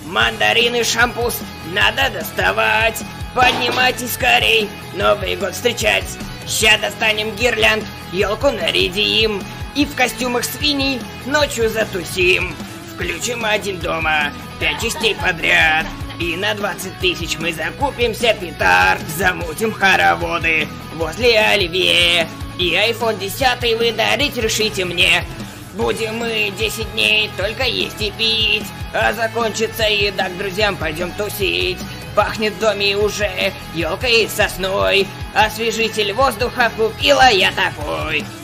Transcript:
Мандарины, шампус надо доставать. Поднимайтесь скорей, Новый год встречать. Ща достанем гирлянд, елку нарядим. И в костюмах свиней ночью затусим. Включим один дома, 5 частей подряд. И на 20 тысяч мы закупимся петард. Замутим хороводы возле Оливье. И iPhone 10 вы дарить решите мне. Будем мы 10 дней только есть и пить. А закончится еда, к друзьям пойдем тусить. Пахнет в доме уже елкой и сосной. Освежитель воздуха купила я такой.